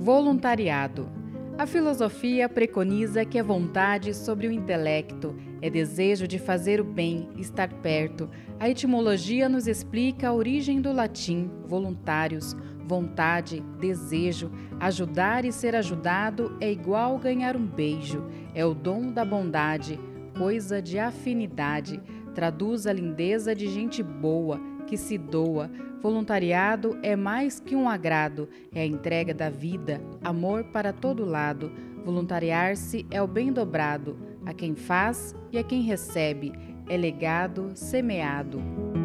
Voluntariado. A filosofia preconiza que é vontade sobre o intelecto, é desejo de fazer o bem, estar perto. A etimologia nos explica a origem do latim, voluntários, vontade, desejo. Ajudar e ser ajudado é igual ganhar um beijo, é o dom da bondade, coisa de afinidade. Traduz a lindeza de gente boa, que se doa. Voluntariado é mais que um agrado, é a entrega da vida, amor para todo lado. Voluntariar-se é o bem dobrado, a quem faz e a quem recebe, é legado semeado.